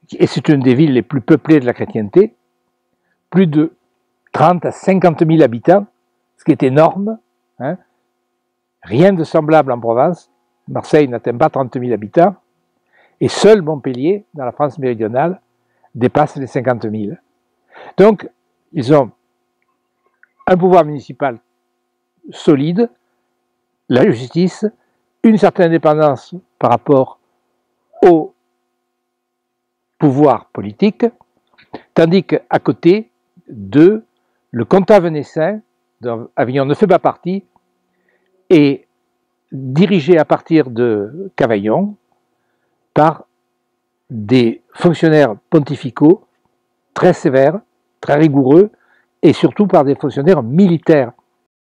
et c'est une des villes les plus peuplées de la chrétienté, plus de 30 à 50 000 habitants, ce qui est énorme, hein. Rien de semblable en Provence. Marseille n'atteint pas 30 000 habitants, et seul Montpellier, dans la France méridionale, dépasse les 50 000. Donc, ils ont un pouvoir municipal solide, la justice, une certaine indépendance par rapport au pouvoir politique, tandis qu'à côté d'eux, le comtat venessin, dont Avignon ne fait pas partie, est dirigé à partir de Cavaillon par des fonctionnaires pontificaux très sévères, très rigoureux, et surtout par des fonctionnaires militaires